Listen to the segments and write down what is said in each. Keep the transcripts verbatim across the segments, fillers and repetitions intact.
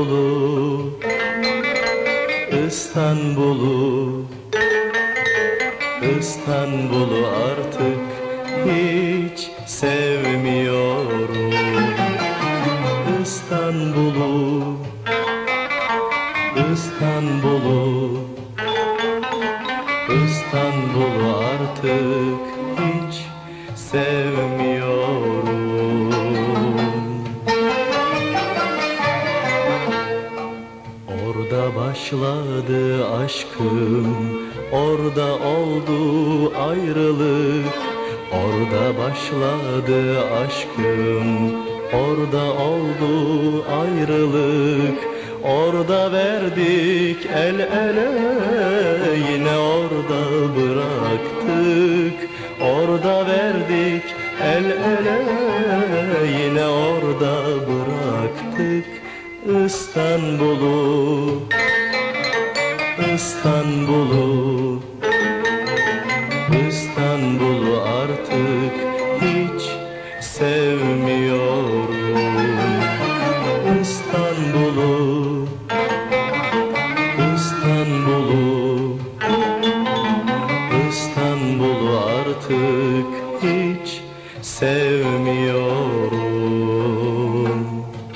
İstanbul'u, İstanbul'u, İstanbul'u artık hiç sevmiyorum. İstanbul'u, İstanbul'u, İstanbul'u artık hiç sevmiyorum. Orada başladı aşkım, orada oldu ayrılık. Orada başladı aşkım, orada oldu ayrılık. Orada verdik el ele, yine orada bıraktık. Orada verdik el ele, yine orada bıraktık. İstanbul'u, İstanbul'u, İstanbul'u artık hiç sevmiyorum. İstanbul'u, İstanbul'u, İstanbul'u artık hiç sevmiyorum.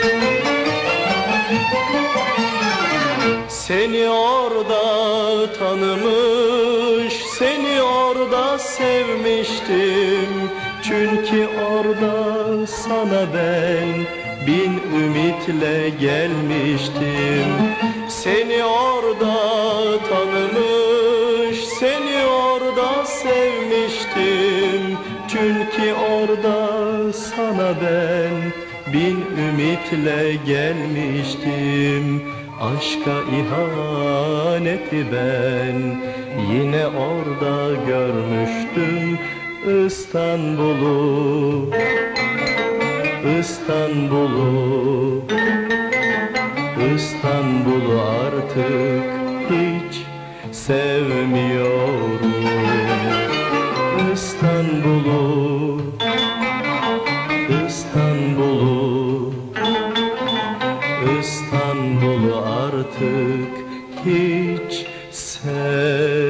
Seni orada tanımış, seni orada sevmiştim. Çünkü orada sana ben bin ümitle gelmiştim. Seni orada tanımış, seni orada sevmiştim. Çünkü orada sana ben bin ümitle gelmiştim. Aşka ihaneti ben yine orada görmüştüm. İstanbul'u, İstanbul'u, İstanbul'u artık hiç sevmiyorum. İstanbul'u, İstanbul'u, İstanbul'u artık hiç sevmiyorum.